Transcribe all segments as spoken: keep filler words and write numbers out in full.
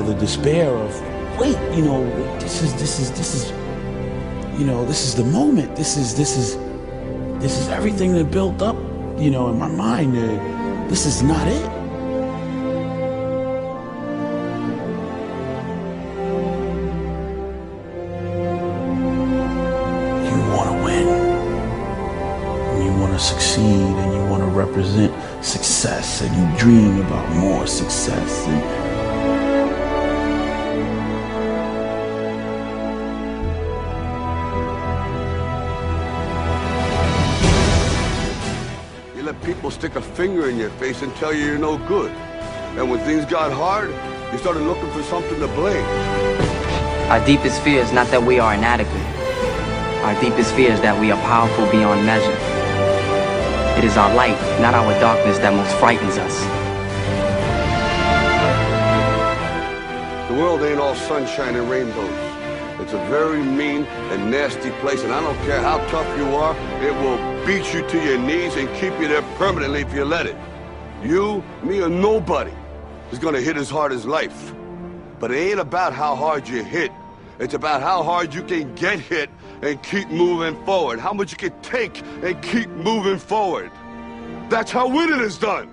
the despair of, wait, you know, this is, this is, this is, you know, this is the moment. This is, this is, this is everything that built up, you know, in my mind. Uh, this is not it. Succeed, and you want to represent success, and you dream about more success. And you let people stick a finger in your face and tell you you're no good. And when things got hard, you started looking for something to blame. Our deepest fear is not that we are inadequate. Our deepest fear is that we are powerful beyond measure. It is our light, not our darkness, that most frightens us. The world ain't all sunshine and rainbows. It's a very mean and nasty place, and I don't care how tough you are, it will beat you to your knees and keep you there permanently if you let it. You, me, or nobody is gonna hit as hard as life. But it ain't about how hard you hit. It's about how hard you can get hit and keep moving forward. How much you can take and keep moving forward. That's how winning is done.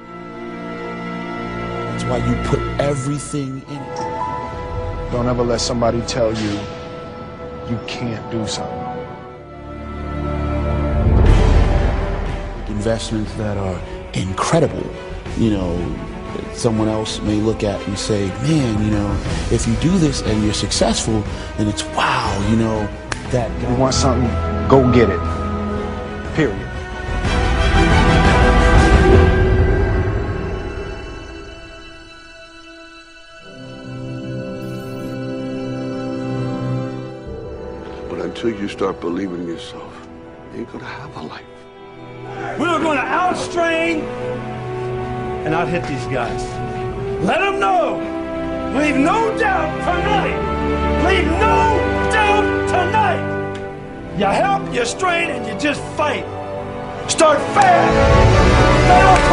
That's why you put everything in it. Don't ever let somebody tell you you can't do something. Investments that are incredible, you know, someone else may look at and say, man, you know, if you do this and you're successful, then it's wow, you know, that guy. You want something, go get it. Period. But until you start believing in yourself, you ain't gonna have a life. We're gonna outstrain and out hit these guys. Let them know. Leave no doubt tonight. Leave no doubt tonight. You help, you strain, and you just fight. Start fast. Then I'll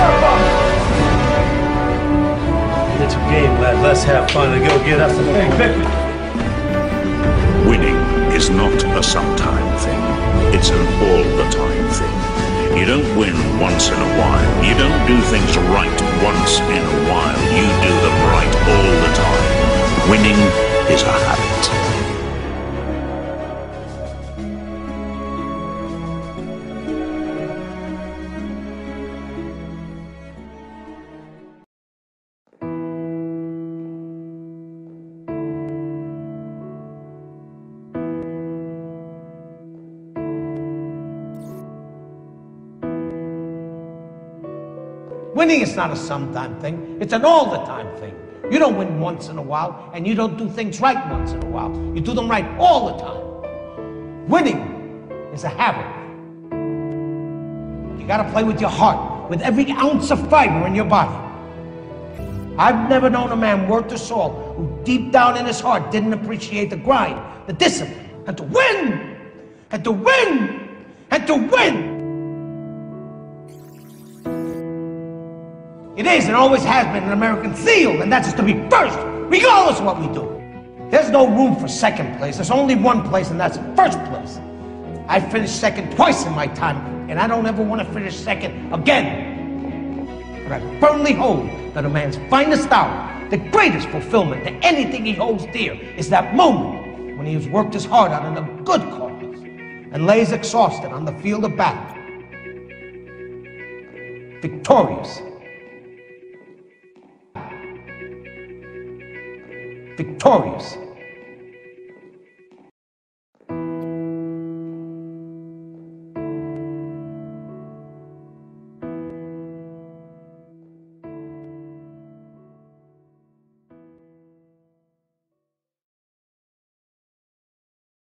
talk about it. It's a game, lad. Let's have fun and go get us a big victory. Winning is not a sometime thing. It's an all-the-time thing. You don't win once in a while. You don't do things right once in a while. You do them right all the time. Winning is a habit. Winning is not a sometime thing, it's an all-the-time thing. You don't win once in a while, and you don't do things right once in a while. You do them right all the time. Winning is a habit. You gotta play with your heart, with every ounce of fiber in your body. I've never known a man worth his salt who deep down in his heart didn't appreciate the grind, the discipline, and to win, and to win, and to win. It is and always has been an American seal, and that's to be first, regardless of what we do. There's no room for second place. There's only one place, and that's first place. I finished second twice in my time, and I don't ever want to finish second again. But I firmly hold that a man's finest hour, the greatest fulfillment to anything he holds dear, is that moment when he has worked his heart out in a good cause and lays exhausted on the field of battle, victorious. Victorious.